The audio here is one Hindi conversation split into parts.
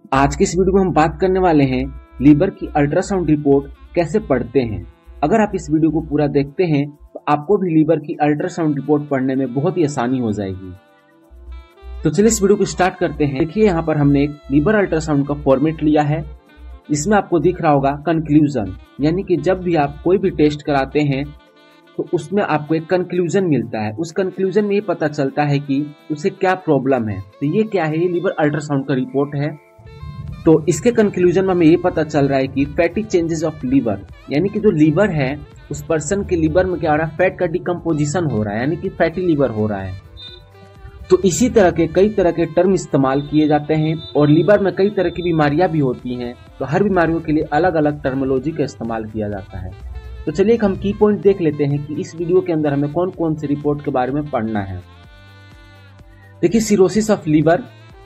आज की इस वीडियो में हम बात करने वाले हैं लीवर की अल्ट्रासाउंड रिपोर्ट कैसे पढ़ते हैं। अगर आप इस वीडियो को पूरा देखते हैं तो आपको भी लीवर की अल्ट्रासाउंड रिपोर्ट पढ़ने में बहुत ही आसानी हो जाएगी। तो चलिए इस वीडियो को स्टार्ट करते हैं। देखिए यहाँ पर हमने एक लीवर अल्ट्रासाउंड का फॉर्मेट लिया है। इसमें आपको दिख रहा होगा कंक्लूजन, यानी कि जब भी आप कोई भी टेस्ट कराते हैं तो उसमें आपको एक कंक्लूजन मिलता है। उस कंक्लूजन में ये पता चलता है कि उसे क्या प्रॉब्लम है। तो ये क्या है, ये लीवर अल्ट्रासाउंड का रिपोर्ट है। तो इसके कंक्लूजन में हमें ये पता चल रहा है कि फैटी चेंजेस ऑफ लीवर, यानी कि जो लीवर है उस पर्सन के लीवर में क्या हो रहा है, फैट का डिकम्पोजिशन हो रहा है, यानी कि फैटी लीवर हो रहा है। तो इसी तरह के कई तरह के टर्म इस्तेमाल किए जाते हैं और लीवर में कई तरह की बीमारियां भी होती हैं। तो हर बीमारियों के लिए अलग अलग टर्मोलॉजी का इस्तेमाल किया जाता है। तो चलिए हम की पॉइंट देख लेते हैं कि इस वीडियो के अंदर हमें कौन कौन सी रिपोर्ट के बारे में पढ़ना है। देखिए, cirrhosis of liver,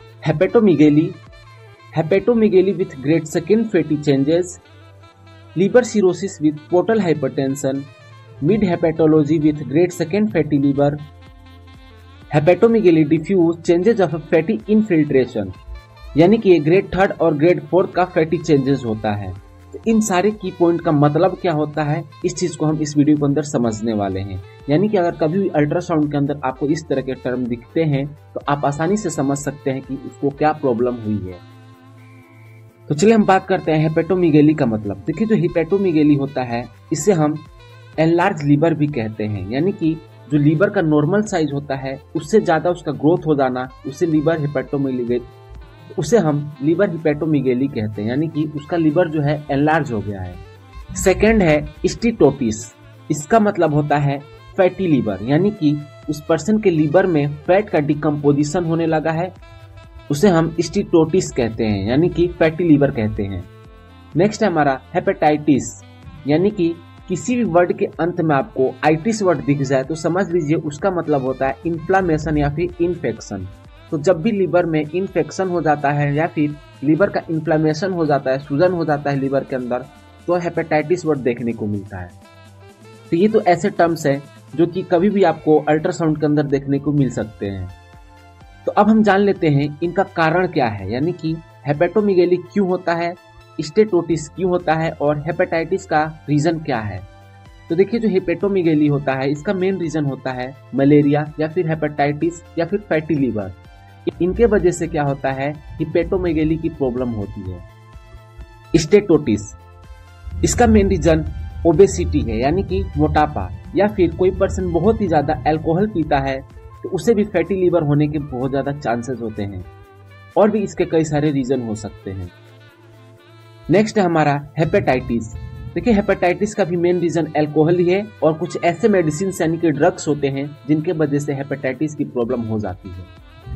hepatomegaly with grade second fatty changes, liver cirrhosis with portal hypertension, mid hepatology with grade second fatty liver, hepatomegaly diffuse changes of fatty infiltration, यानी कि ये ग्रेड थर्ड और ग्रेड फोर्थ का फैटी चेंजेस होता है। तो इन सारे की पॉइंट का मतलब क्या होता है, इस चीज को हम इस वीडियो के अंदर समझने वाले हैं। यानी कि अगर कभी भी अल्ट्रासाउंड के अंदर आपको इस तरह के टर्म दिखते हैं तो आप आसानी से समझ सकते हैं कि उसको क्या प्रॉब्लम हुई है। तो चलिए हम बात करते हैं हेपेटोमेगेली का मतलब। देखिए, जो हेपेटोमेगेली होता है इसे हम एनलार्ज लीवर भी कहते हैं, यानी कि जो लीवर का नॉर्मल साइज होता है उससे ज्यादा उसका ग्रोथ हो जाना, उसे लीवर हेपेटोमेगेली, उसे हम लीवर हेपेटोमेगेली कहते हैं, यानी कि उसका लीवर जो है एनलार्ज हो गया है। सेकंड है स्टीटोटिस, इसका मतलब होता है फैटी लीवर, यानी कि उस पर्सन के लीवर में फैट का डिकम्पोजिशन होने लगा है, उसे हम स्टीटोटिस कहते हैं, यानी कि फैटी लीवर कहते हैं। नेक्स्ट है हमारा हेपेटाइटिस, यानी कि किसी भी वर्ड के अंत में आपको आइटिस वर्ड दिख जाए तो समझ लीजिए उसका मतलब होता है इन्फ्लामेशन या फिर इन्फेक्शन। तो जब भी लीवर में इन्फेक्शन हो जाता है या फिर लीवर का इन्फ्लामेशन हो जाता है, सूजन हो जाता है लीवर के अंदर, तो हेपेटाइटिस वर्ड देखने को मिलता है। तो ये तो ऐसे टर्म्स है जो कि कभी भी आपको अल्ट्रासाउंड के अंदर देखने को मिल सकते हैं। तो अब हम जान लेते हैं इनका कारण क्या है, यानी कि हेपेटोमेगेली क्यों होता है, स्टेटोटिस क्यों होता है और हेपेटाइटिस का रीजन क्या है। तो देखिए, जो हेपेटोमेगेली होता है इसका मेन रीजन होता है मलेरिया या फिर हेपेटाइटिस या फिर फैटी लीवर। इनके वजह से क्या होता है, हेपेटोमेगेली की प्रॉब्लम होती है। स्टेटोटिस, इसका मेन रीजन ओबेसिटी है, यानी कि मोटापा, या फिर कोई पर्सन बहुत ही ज्यादा अल्कोहल पीता है तो उसे भी फैटी लीवर होने के बहुत ज्यादा चांसेस होते हैं, और भी इसके कई सारे रीजन हो सकते हैं। नेक्स्ट है हमारा हेपेटाइटिस। देखिए, हेपेटाइटिस का भी मेन रीजन अल्कोहल ही है और कुछ ऐसे मेडिसिन यानी कि ड्रग्स होते हैं जिनके वजह से हेपेटाइटिस की प्रॉब्लम हो जाती है।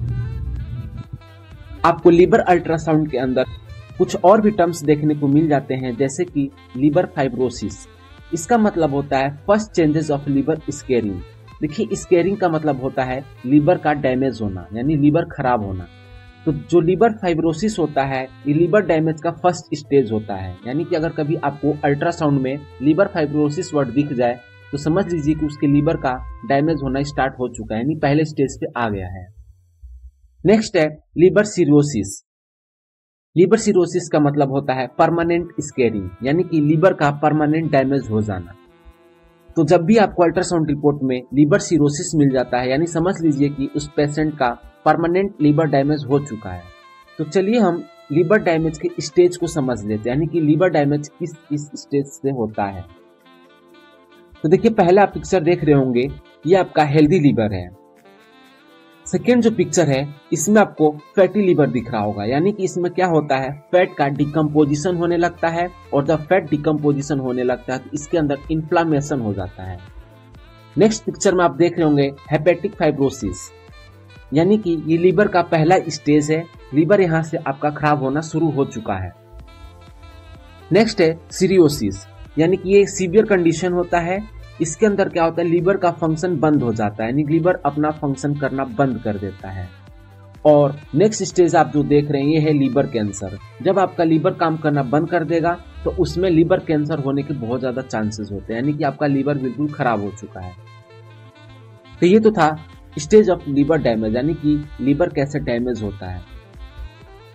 आपको लीवर अल्ट्रासाउंड के अंदर कुछ और भी टर्म्स देखने को मिल जाते हैं, जैसे कि लीवर फाइब्रोसिस, इसका मतलब होता है first changes of liver scarring. देखिए, स्केरिंग का मतलब होता है लीवर का डैमेज होना, यानी लीवर खराब होना। तो जो लीवर फाइब्रोसिस होता है ये लीवर डैमेज का फर्स्ट स्टेज होता है, यानी कि अगर कभी आपको अल्ट्रासाउंड में लीवर फाइब्रोसिस वर्ड दिख जाए तो समझ लीजिए कि उसके लीवर का डैमेज होना स्टार्ट हो चुका है, यानी पहले स्टेज पे आ गया है। नेक्स्ट है लीवर सिरोसिस। लीवर सिरोसिस का मतलब होता है परमानेंट स्केरिंग, यानी कि लीवर का परमानेंट डैमेज हो जाना। तो जब भी आपको अल्ट्रासाउंड रिपोर्ट में लीवर सिरोसिस मिल जाता है, यानी समझ लीजिए कि उस पेशेंट का परमानेंट लीवर डैमेज हो चुका है। तो चलिए हम लीवर डैमेज के स्टेज को समझ लेते हैं, यानी कि लीवर डैमेज किस किस स्टेज से होता है। तो देखिए, पहले आप पिक्चर देख रहे होंगे, ये आपका हेल्दी लीवर है। सेकेंड जो पिक्चर है इसमें आपको फैटी लीवर दिख रहा होगा, यानी कि इसमें क्या होता है, फैट का डिकम्पोजिशन होने लगता है, और जब फैट डिकम्पोजिशन होने लगता है तो इसके अंदर इन्फ्लामेशन हो जाता है। नेक्स्ट पिक्चर में आप देख रहे होंगे हेपेटिक फाइब्रोसिस, यानी कि ये लीवर का पहला स्टेज है, लीवर यहाँ से आपका खराब होना शुरू हो चुका है। नेक्स्ट है सीरियोसिस, यानी कि ये सीवियर कंडीशन होता है, इसके अंदर क्या होता है, लीवर का फंक्शन बंद हो जाता है, यानी लीवर अपना फंक्शन करना बंद कर देता है। और नेक्स्ट स्टेज आप जो देख रहे हैं ये है लीवर कैंसर। जब आपका लीवर काम करना बंद कर देगा तो उसमें लीवर कैंसर होने के बहुत ज्यादा चांसेस होते हैं, यानी कि आपका लीवर बिल्कुल खराब हो चुका है। तो ये तो था स्टेज ऑफ लीवर डैमेज, यानी कि लीवर कैसे डैमेज होता है।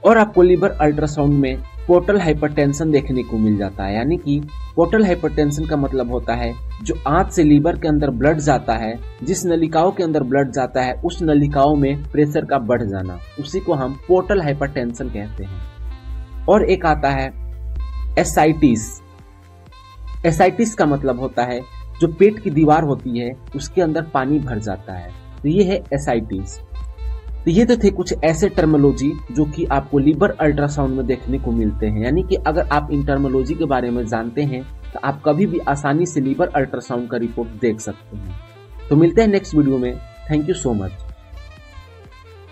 और आपको लीवर अल्ट्रासाउंड में पोर्टल हाइपरटेंशन देखने को मिल जाता है। यानी कि पोर्टल हाइपरटेंशन का मतलब होता है जो आंत से लीवर के अंदर ब्लड जाता है, जिस नलिकाओं के अंदर ब्लड जाता है उस नलिकाओं में प्रेशर का बढ़ जाना, उसी को हम पोर्टल हाइपरटेंशन कहते हैं। और एक आता है एसाइटिस। एसाइटिस का मतलब होता है जो पेट की दीवार होती है उसके अंदर पानी भर जाता है, तो ये है एसाइटिस। तो ये तो थे कुछ ऐसे टर्मोलॉजी जो कि आपको लीवर अल्ट्रासाउंड में देखने को मिलते हैं। यानी कि अगर आप इन टर्मोलॉजी के बारे में जानते हैं तो आप कभी भी आसानी से लीवर अल्ट्रासाउंड का रिपोर्ट देख सकते हैं। तो मिलते हैं नेक्स्ट वीडियो में। Thank you so much.